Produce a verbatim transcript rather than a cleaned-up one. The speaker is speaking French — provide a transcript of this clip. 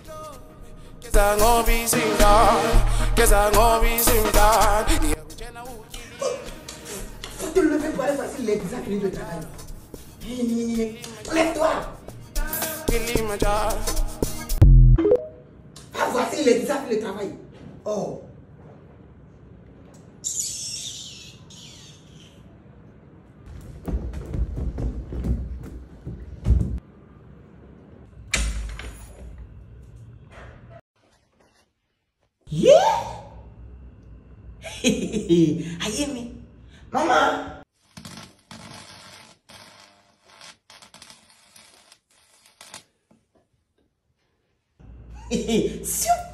Faut te lever pour aller passer l'exact de travail. Lève-toi. Ah, voici l'exact de travail. Oh. Yeah! Aïe, mais maman! Super!